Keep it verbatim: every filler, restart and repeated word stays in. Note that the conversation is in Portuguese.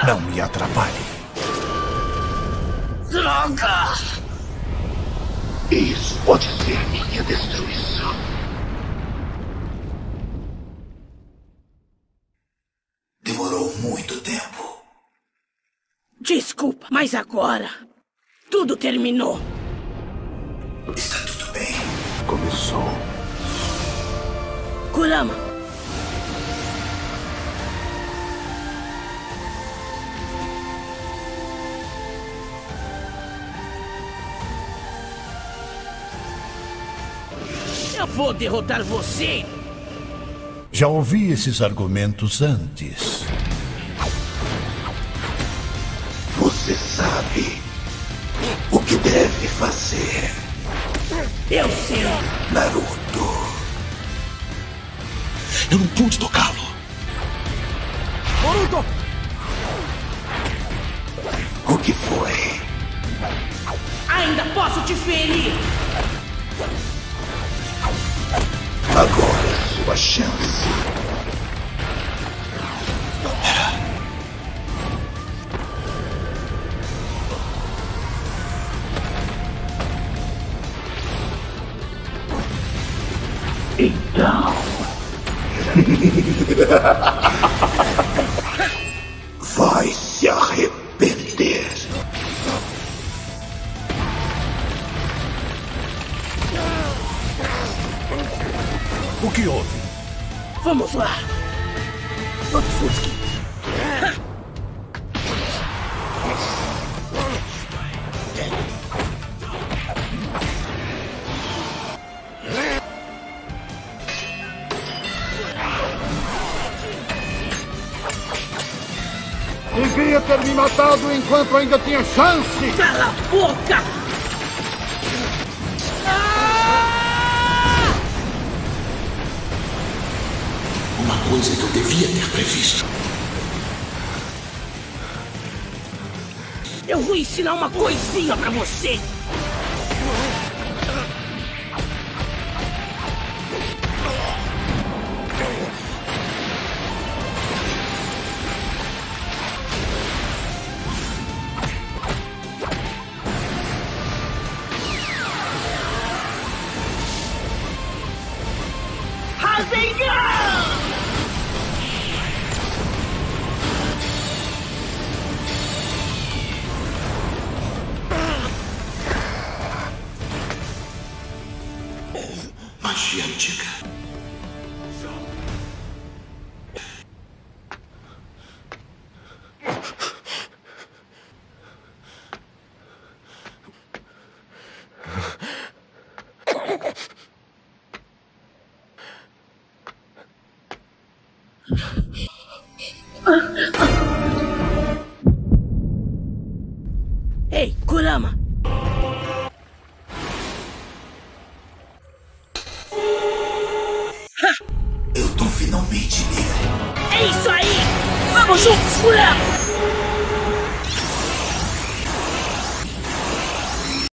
Não me atrapalhe. Droga! Isso pode ser minha destruição. Demorou muito tempo. Desculpa, mas agora tudo terminou. Está tudo bem. Começou. Kurama. Eu vou derrotar você. Já ouvi esses argumentos antes. Você sabe o que deve fazer. Eu sei. Naruto. Eu não pude tocá-lo. Boruto! O que foi? Ainda posso te ferir. Agora é sua chance. Então... vai se arrepender. O que houve? Vamos lá. Otsutsuki. Devia ter me matado enquanto ainda tinha chance! Cala a boca! Uma coisa que eu devia ter previsto. Eu vou ensinar uma coisinha pra você. Magia antiga. Ei, Kurama! Eu tô finalmente livre. É isso aí! Vamos juntos, Kurama!